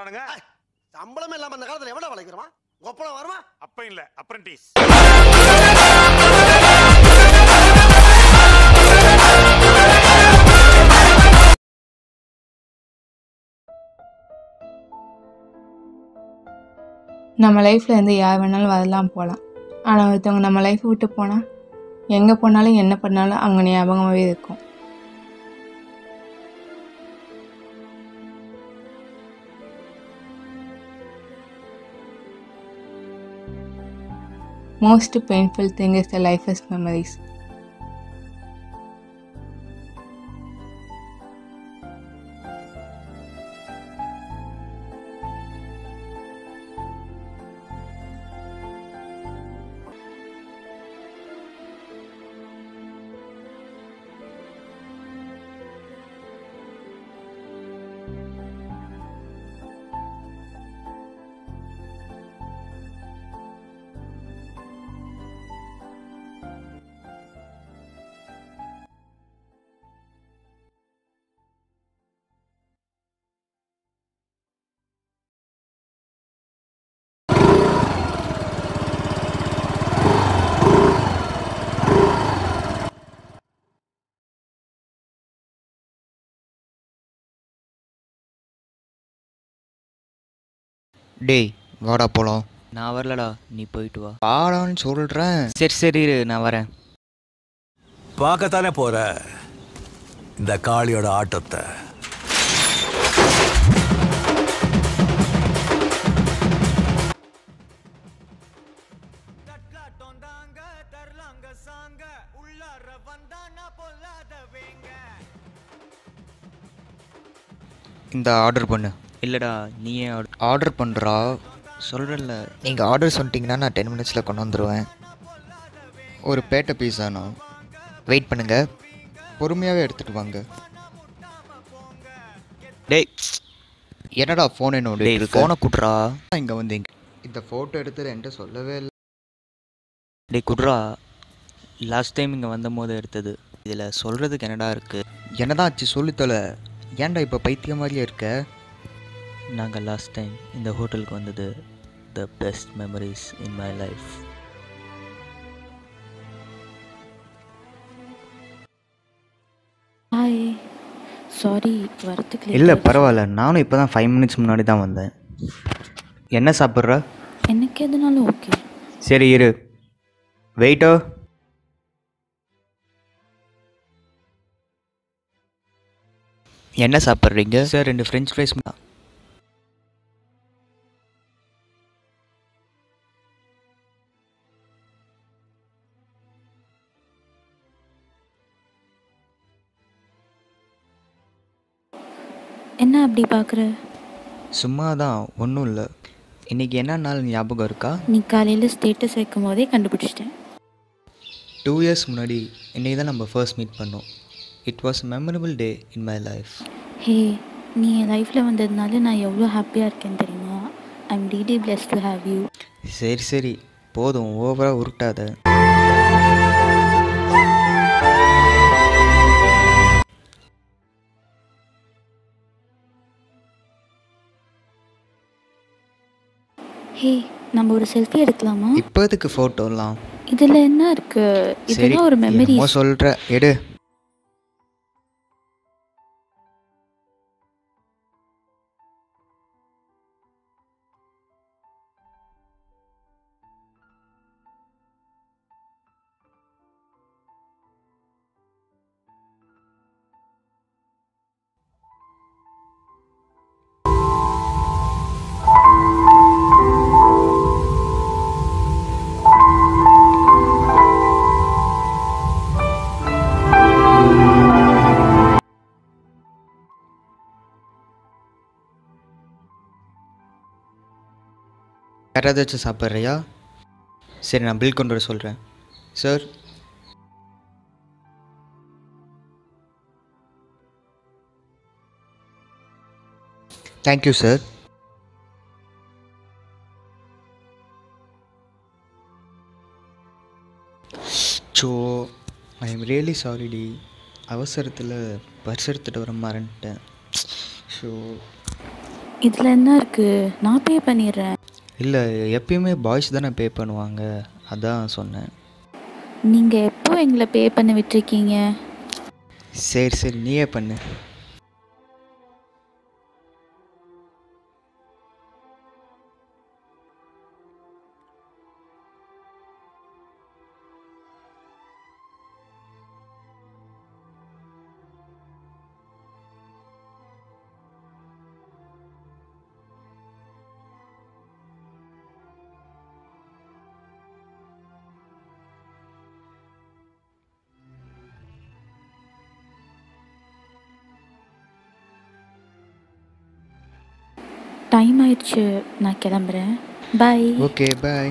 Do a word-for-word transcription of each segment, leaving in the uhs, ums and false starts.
மாட்டானுங்க. சம்பளமே இல்லாம அந்த காலத்துல எவ்வளவு வளைக்கிறோம்? ஒப்பளம் வருமா? அப்ப இல்ல, அப்ரண்டிஸ். நம்ம லைஃப்பில் இருந்து யார் வேணாலும் வரலாம் போகலாம். ஆனால் ஒருத்தவங்க நம்ம லைஃப்பை விட்டு போனால் எங்கே போனாலும் என்ன பண்ணாலும் அவங்க ஞாபகமாகவே இருக்கும். Most painful thing is the lifeless memories. டேய் வாடா போலாம். நான் வரலடா, நீ போயிட்டு வா. வாடான்னு சொல்கிறேன். சரி சரி இரு, நான் வரேன். பார்க்கத்தானே போற இந்த காளியோட ஆட்டத்தை. இந்த ஆர்டர் பண்ணு. இல்லைடா, நீயே ஆர்டர் பண்ணுறா. சொல்கிறல்ல. நீங்கள் ஆர்டர் சொல்லிட்டீங்கன்னா நான் டென் மினிட்ஸில் கொண்டு வந்துடுவேன். ஒரு பேட்டை பீஸாண்ணா. வெயிட் பண்ணுங்கள், பொறுமையாகவே எடுத்துகிட்டு வாங்க. டேய் என்னடா ஃபோன் என்னோட ஃபோனை குட்றா. இங்கே வந்து இந்த ஃபோட்டோ எடுத்து என்கிட்ட சொல்லவே இல்லை. டேய் குட்றா, லாஸ்ட் டைம் இங்கே வந்த போது எடுத்தது. இதில் சொல்கிறதுக்கு என்னடா இருக்குது? என்னதான் ஆச்சு சொல்லித்தொலை. ஏன்டா இப்போ பைத்தியம் மாதிரியே இருக்க? நாங்கள் லாஸ்ட் டைம் இந்த ஹோட்டலுக்கு வந்தது the best memories in my life. Hi, sorry வரத்துக்கு இல்லை பரவாயில்ல, நானும் இப்போ தான் ஃபைவ் மினிட்ஸ் முன்னாடி தான் வந்தேன். என்ன சாப்பிட்ற? எனக்கு எதுனாலும் ஓகே. சரி இரு. வெயிட்டோ, என்ன சாப்பிட்றீங்க? சார் ரெண்டு ஃப்ரெஞ்ச் ஃப்ரைஸ். என்ன அப்படி பார்க்குற? சும்மா தான், ஒன்றும் இல்லை. இன்றைக்கி என்ன நாள் ஞாபகம் இருக்கா? நீ காலையில் ஸ்டேட்டஸ் வைக்கும் போதே கண்டுபிடிச்சிட்டேன். டூ இயர்ஸ் முன்னாடி இன்றைக்கி தான் நம்ம ஃபர்ஸ்ட் மீட் பண்ணோம். It was memorable day in my life. Hey, நீ என் லைஃப்பில் வந்ததுனால நான் எவ்வளோ ஹாப்பியாக இருக்கேன்னு தெரியுமா? I am really blessed to have you. சரி சரி போதும், ஓவராக உருட்டாத. ஹே, நம்ம ஒரு செல்ஃபி எடுக்கலாமா? இப்போதுக்கு ஃபோட்டோலாம் இதில் என்ன இருக்குது? இதெல்லாம் ஒரு மெமரி. சொல்கிற எடு. வேறு ஏதாச்சும் சாப்பிட்றியா? சரி, நான் பில் கொண்டு வர சொல்கிறேன். Sir, thank you sir. So I am really sorry டி. அவசரத்தில் பர்ஸ் எடுத்துகிட்டு வர மறந்துட்டேன். ஸோ இதில் என்ன இருக்குது, நான் பே பண்ணிடுறேன். இல்லை, எப்பயுமே பாய்ஸ் தானே பே பண்ணுவாங்க, அதான் சொன்னேன். நீங்கள் எப்போ எங்களை பே பண்ண விட்டுருக்கீங்க? சரி சரி நீயே பண்ணு. டைம் ஆயிடுச்சு, நான் கிளம்புறேன். பாய். Okay bye.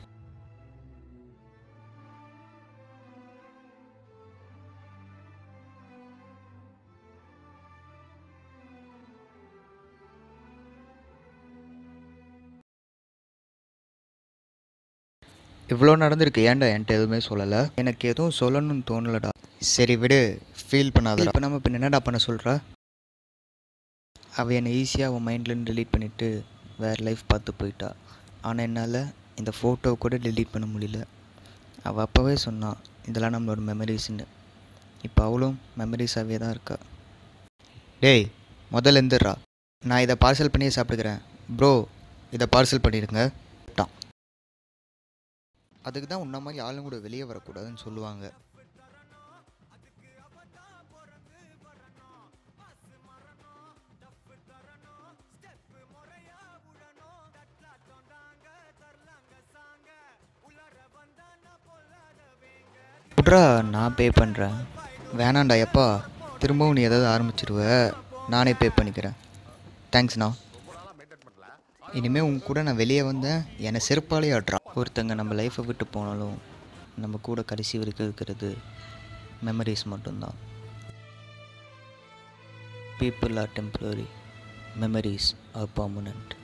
இவ்வளோ நடந்திருக்கு, ஏன்டா என்கிட்ட எதுவுமே சொல்லலை? எனக்கு எதுவும் சொல்லணும்னு தோணலடா. சரி விடு, ஃபீல் பண்ணாத. இப்போ நம்ம இப்போ என்னடா பண்ண சொல்கிறா? அவள் என்னை ஈஸியாக அவன் மைண்ட்லேருந்து டெலீட் பண்ணிவிட்டு வேறு லைஃப் பார்த்து போயிட்டா. ஆனால் என்னால் இந்த ஃபோட்டோவை கூட டெலீட் பண்ண முடியல. அவள் அப்போவே சொன்னான் இதெல்லாம் நம்மளோட மெமரிஸ்ன்னு. இப்போ அவளும் மெமரிஸாகவே தான் இருக்கா. டேய் முதல்ல இருந்துடுறா, நான் இதை பார்சல் பண்ணியே சாப்பிட்டுக்கிறேன். ப்ரோ இதை பார்சல் பண்ணிடுங்க. டான். அதுக்கு தான் உன்ன மாதிரி ஆளுங்க கூட வெளியே வரக்கூடாதுன்னு சொல்லுவாங்க. விட்றா, நான் பே பண்ணுறேன். வேணாண்டா எப்பா, திரும்பவும் நீ ஏதாவது ஆரம்பிச்சிடுவ, நானே பே பண்ணிக்கிறேன். தேங்க்ஸ்ண்ணா. இனிமேல் உன் கூட நான் வெளியே வந்தேன் என்னை செருப்பாலே ஆட்டுறான். ஒருத்தங்க நம்ம லைஃப்பை விட்டு போனாலும் நம்ம கூட கடைசி வரைக்கும் இருக்கிறது மெமரிஸ் மட்டும்தான். People are temporary, memories are permanent.